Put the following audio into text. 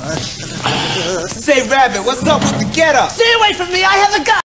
Say, Rabbit, what's up with the get-up? Stay away from me, I have a gun!